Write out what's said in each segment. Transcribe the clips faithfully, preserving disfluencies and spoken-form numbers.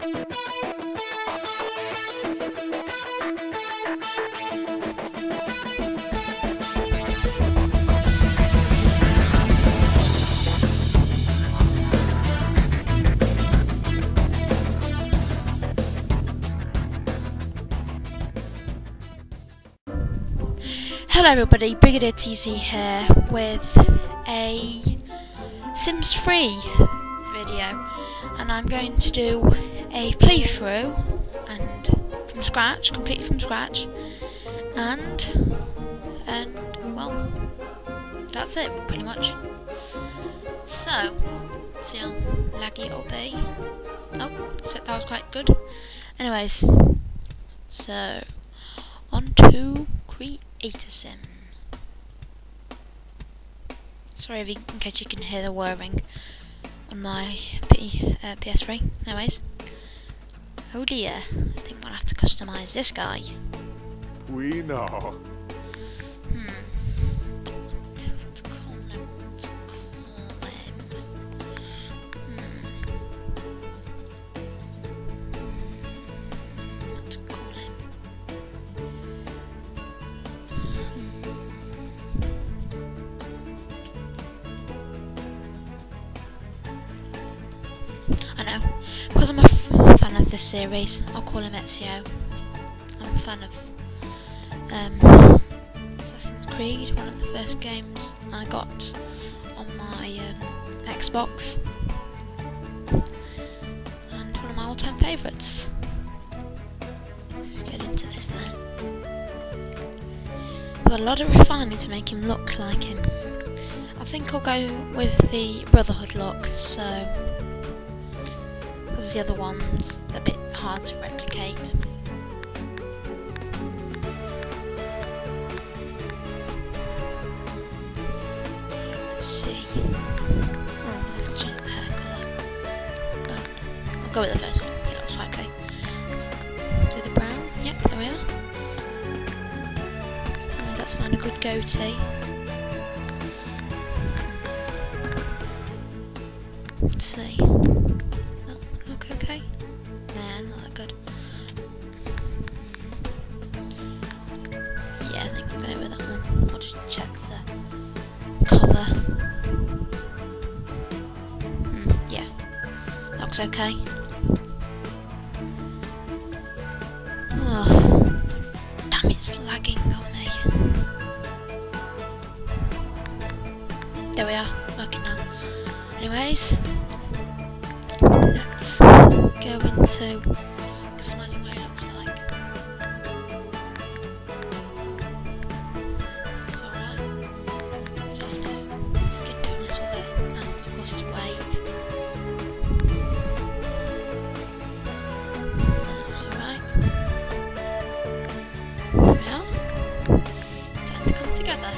Hello everybody, Brigadier T C here with a Sims three video, and I'm going to do a playthrough and from scratch, completely from scratch, and and well, that's it pretty much. So, let's see how laggy it'll be. Oh, so that was quite good. Anyways, so on to Create-A-Sim. Sorry if you, in case you can hear the whirring on my P, uh, P S three. Anyways, oh dear, I think we'll have to customise this guy. We know. Hmm. What to call him? What to call him? Hmm. Hmm. What to call him? I know, because I'm a f fan of this series, I'll call him Ezio. I'm a fan of um, Assassin's Creed, one of the first games I got on my um, Xbox, and one of my all-time favourites. Let's get into this then. We've got a lot of refining to make him look like him. I think I'll go with the Brotherhood look, so because the other one's a bit hard to replicate. Let's see. Oh, let's change the hair colour. But I'll go with the first one. Yeah, looks right, okay. Let's do the brown. Yep, there we are. So let's find a good goatee. Let's see. Okay. Nah, not that good. Yeah, I think I'll go with that one. I'll just check the colour. Mm, yeah, looks okay. Oh, damn, it's lagging on me. There we are, working now. Anyways, let's go into customising what it looks like. Looks alright. Change his skin tone a little bit, and of course his weight. That looks alright. There we are. It's time to come together.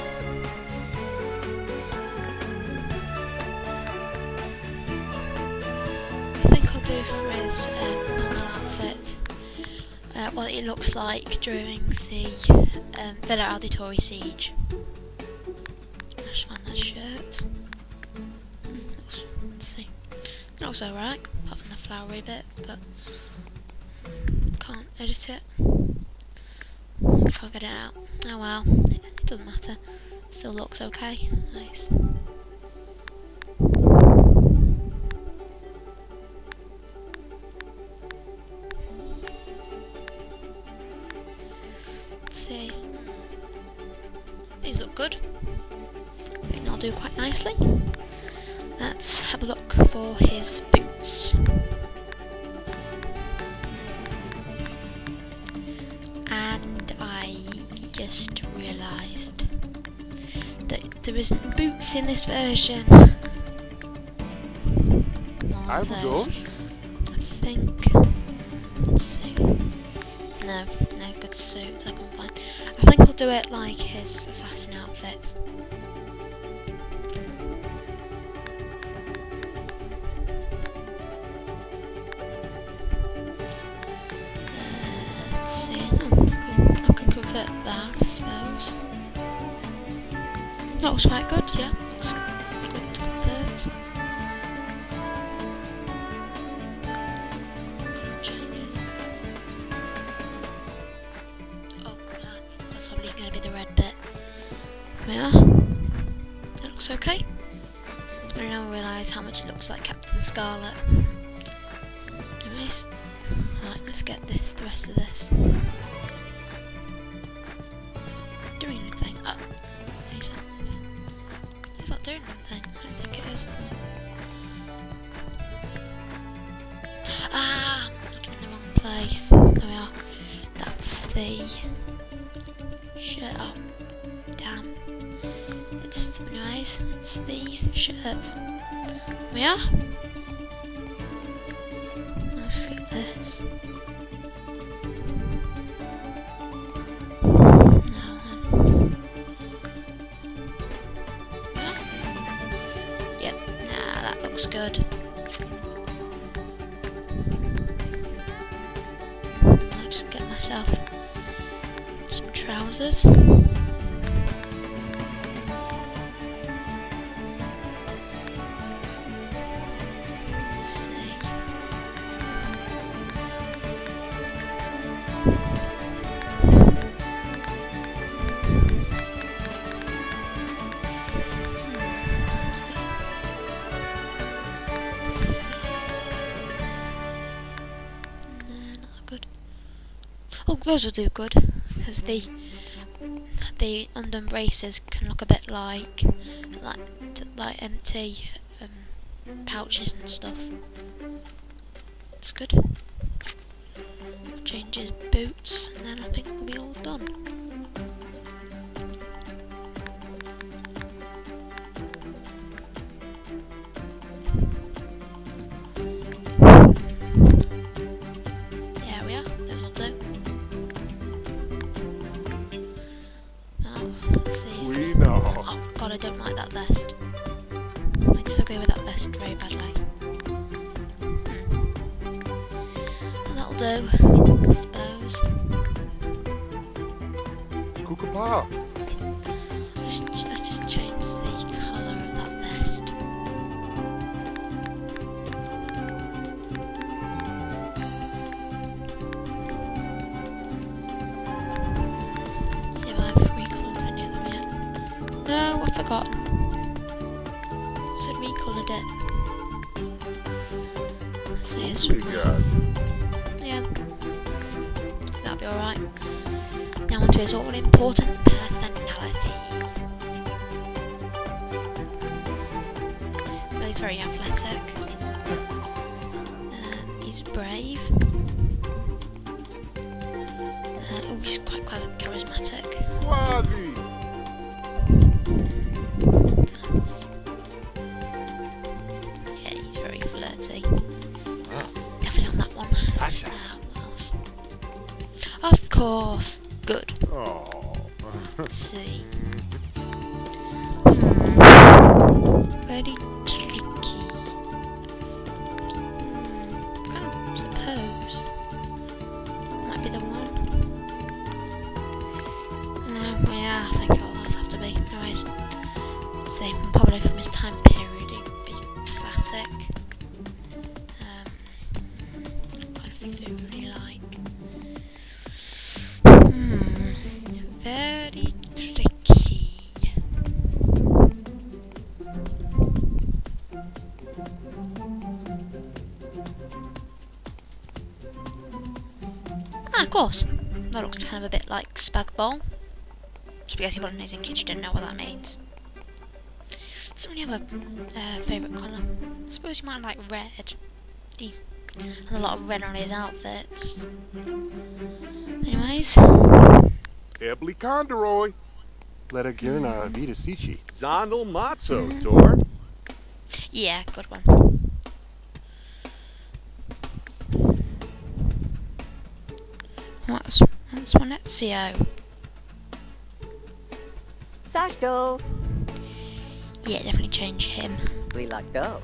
Do for his um, normal outfit, uh, what it looks like during the um, Villa Auditore siege. Let's find that shirt. Mm, looks, let's see. It looks alright, apart from the flowery bit, but can't edit it. Can't get it out. Oh well, it, it doesn't matter. Still looks okay. Nice. See. These look good. I think they'll do quite nicely. Let's have a look for his boots. And I just realised that there isn't boots in this version. I those. I think. Let's see. No, no good suits I can find. I think I'll do it like his assassin outfit. Uh, let's see. Oh, I, can, I can convert that, I suppose. That looks quite good, yeah. Looks good to convert. we are. That looks okay. I now realise how much it looks like Captain Scarlet. Anyways, right, let's get this, the rest of this. Doing anything? Oh, he's not, he's not doing anything. I don't think it is. Ah, I'm looking in the wrong place. There we are. That's the shirt. Oh, damn. It's, anyways, it's the shirt. There we are. I'll just get this. Now then. Yeah. Yep, nah, that looks good. I'll just get myself some trousers. Let's see. Oh, those will do good, because the the undone braces can look a bit like like like empty um, pouches and stuff. It's good. Change his boots, and then I think we'll be all done. There we are. Those will do. Let's see. We know. Oh god, I don't like that vest. I disagree with that vest very badly. Well, that'll do, I suppose. Kookapaw. Let's just, let's just change the colour of that vest. See if I've recoloured any of them yet. No, I've forgotten. I said recoloured it. Let's see, it's Big God. yeah, that'll be alright. Now onto his all-important personality. Well, he's very athletic. Um, he's brave. Uh, oh, he's quite quite charismatic. Quasi. Yeah, he's very flirty. Definitely on that one. Now, what else? Of course. Good. Oh. Let's see. Hmm. Very tricky. Hmm. Kind of suppose. Might be the one. No, yeah, I think it'll always have to be. Anyways. Same, probably from his time period, it'd be classic. Um, kind of foodie like. Hmm, very tricky. Ah, of course. That looks kind of a bit like spag bol. Spaghetti bolognese in case you didn't know what that means. Doesn't really have a uh, favourite colour. I suppose you might like red. He has a lot of red on his outfits. Anyways. Ebly Condoroy. Brigadier Vita Sici. Zondel Matzo, Tor. Yeah, good one. What's that's one Ezio. Sashto. Yeah, definitely change him. Relacto.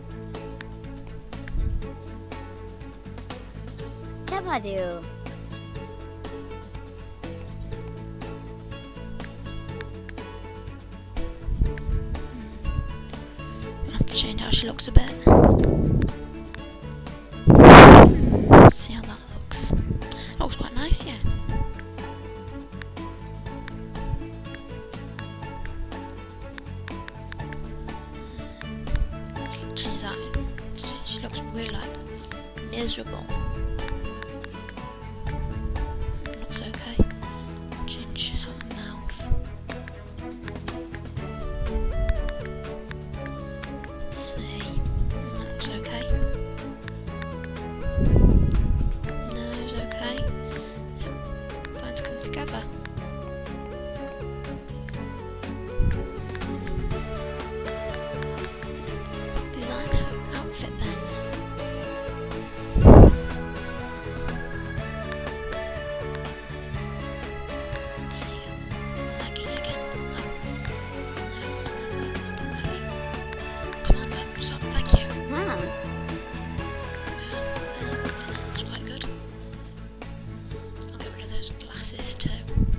Tabadu. I'll have to change how she looks a bit. Let's see how that looks. That looks quite nice, yeah. miserable. Looks okay. Change her mouth. Let's see. That looks okay. Nose okay. Starting to come together. Design her outfit then. Let's see. Lagging again. Oh. No, no, stop lagging. Come on, then. Stop. Thank you. Huh. That's quite good. I'll get rid of those glasses too.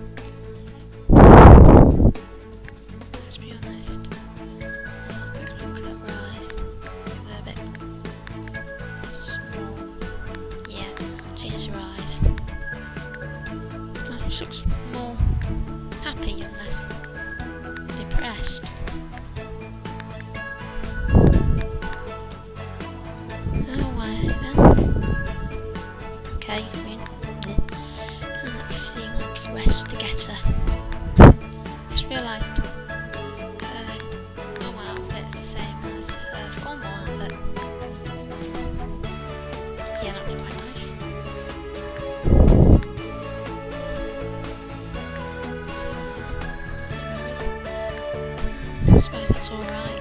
Let's be honest. Oh, quick look at her eyes. See they're a bit small. Yeah, change her eyes. Oh, she looks more happy and less depressed. Oh, well then. Okay, I mean, yeah. And let's see what dress to get her. Just realised her normal outfit is the same as her formal outfit. Yeah, that was quite nice. See what, see where is it? I suppose that's alright.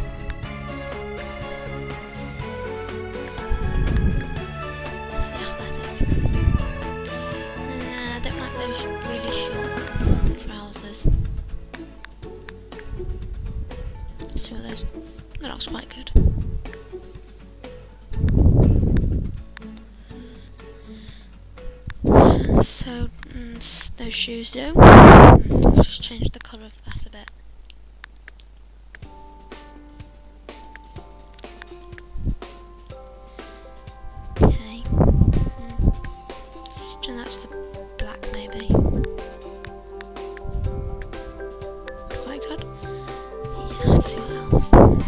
It's athletic. Uh, I don't like those really short trousers. See what those. That looks quite good. So mm, s- those shoes do. I'll just change the colour of that a bit. Okay. Mm. And that's the black maybe. Quite good. Yeah, let's see what else.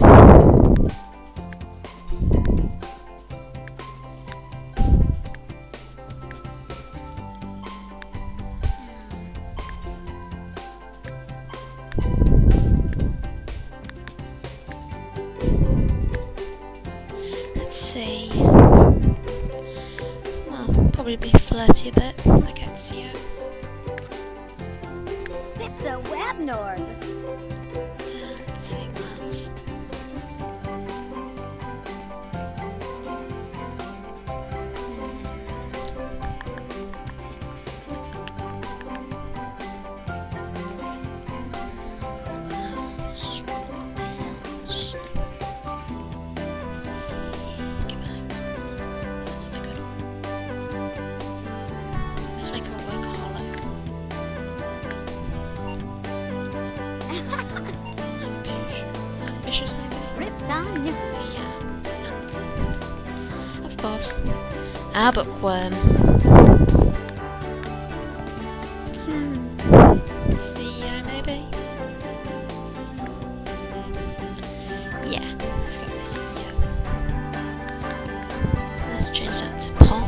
Let's see. Well, probably be flirty a bit. I can't see you. Sips a webnord. Uh, let's see what else. Let's make her a workaholic. Ambitious maybe? Rips on new. Yeah. Of course. Ah, bookworm. Hmm. C E O maybe? Yeah, let's go with C E O. Let's change that to pop.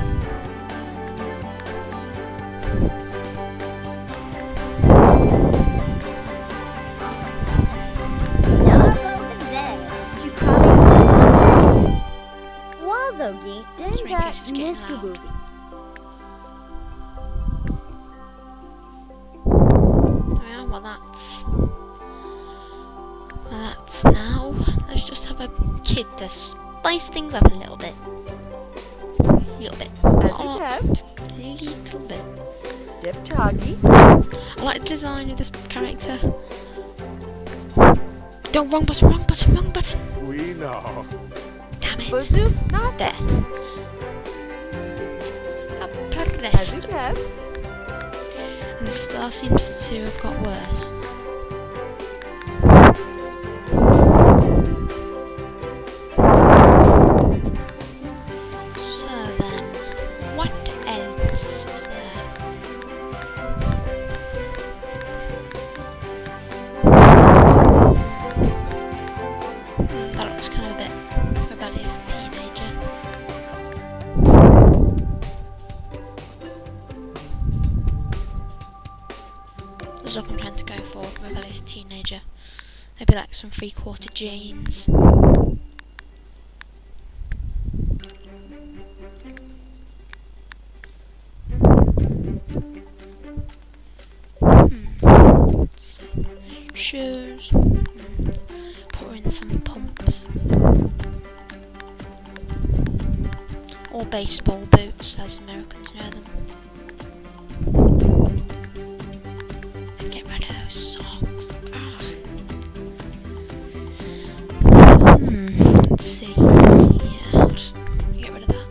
Wazogi Just in Denja case it's getting loud. Niskububi. Oh yeah, well that's... Well that's now. Let's just have a kid to spice things up a little bit. A little bit. As Not a you lot, have. just a little bit. Dip Toggy. I like the design of this character. Don't, wrong button, wrong button, wrong button. We know. Damn it. Buzu Nasta. There. Up As rest. you have. And the star seems to have got worse. So then, what else is there? Hmm, that looks kind of a bit rebellious teenager. first look I'm trying to go for rebellious teenager. Maybe like some three quarter jeans. Hmm. So, shoes. Hmm. Put in some pumps. Or baseball boots, as Americans know them. And get rid of those socks. Ah. Hmm, let's see. Yeah, I'll just get rid of that.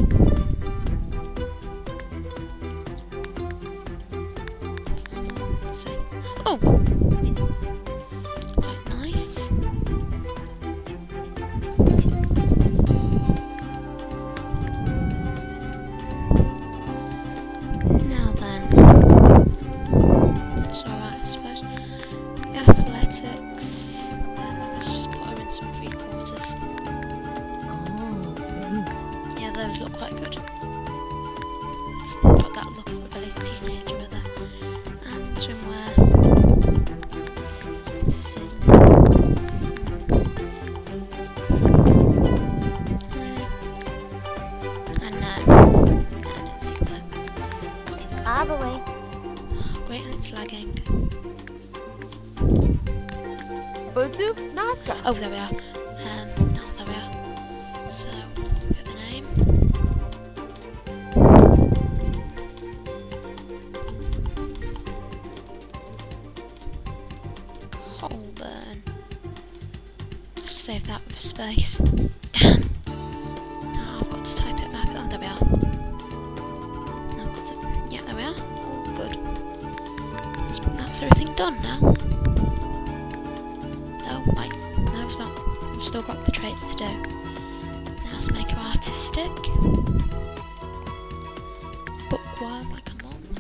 Let's see. Oh! Quite nice. Now then. It's alright, I suppose. The athletics. Um, let's just put her in some three quarters. Yeah, those look quite good. It's got that look of rebellious teenager with her. And swimwear. Let's see. Uh, I know. I don't think so. All the way. Great, and it's lagging. Bazoof Nazca. Oh, there we are. Um, no, there we are. So, get the name. Colburn. Just save that with space. Damn! Now I've got to type it back. Oh, there we are. Now I've got to. Yeah, there we are. Oh, good. That's, that's everything done now. Oh, wait. No, it's not. We've still got the traits to do. Now let's make her artistic. Bookworm like a mom.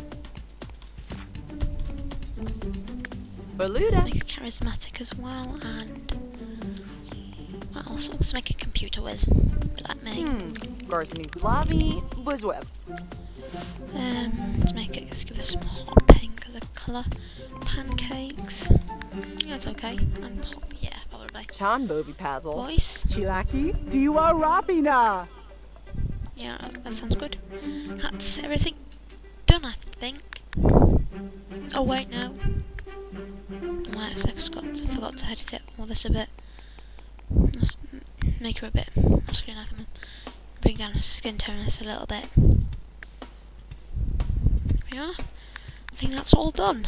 Baluda. Make her charismatic as well, and what else? Let's make a computer whiz, like me. Hmm. Garsni Glavi. Buzweb. Um, let's make it. Let's give her some hot pink as a colour. Pancakes. Yeah, that's okay. And pop. Yeah, probably. Chan Bovi Pazzle. Voice. Chilaki, do you are Rapina? Yeah, that sounds good. That's everything done, I think. Oh wait, no. I might have just got forgot to edit it all this a bit. Let's make her a bit muscular, like I'm bring down her skin tone just a little bit. There we are. I think that's all done.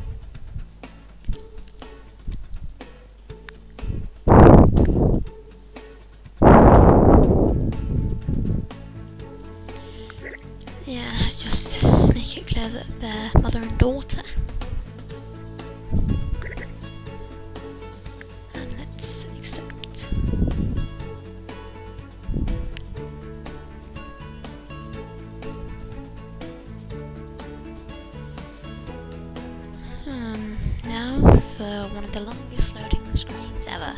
Yeah, let's just make it clear that they're mother and daughter. And let's accept. Um, now for one of the longest loading screens ever.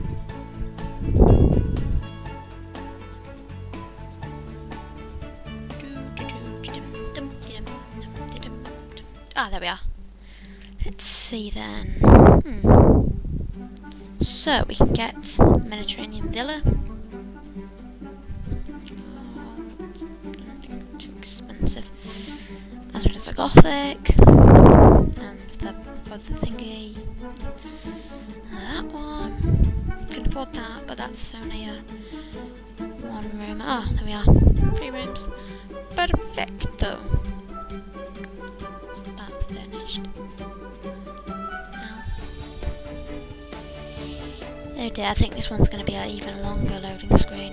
Ah, there we are. Let's see then. Hmm. So we can get the Mediterranean villa. Oh, too expensive. As well as a Gothic. And the other thingy. And that one. You can afford that, but that's only a one room. Ah, there we are. Three rooms. Perfecto. It's about finished. Now. Oh dear, I think this one's going to be an even longer loading screen.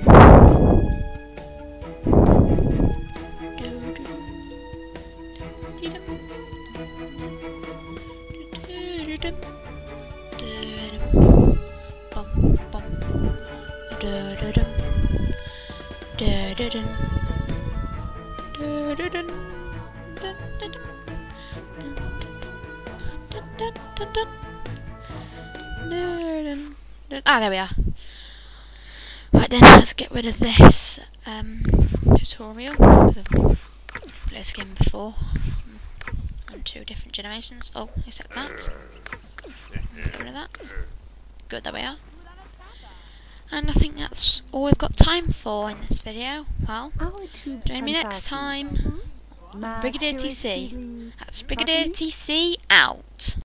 Ah, there we are. Right then, let's get rid of this um, tutorial because I've played this game before. on two different generations. Oh, except that. Get rid of that. Good, there we are. And I think that's all we've got time for in this video. Well, join me next time on Brigadier T C. That's Brigadier T C out.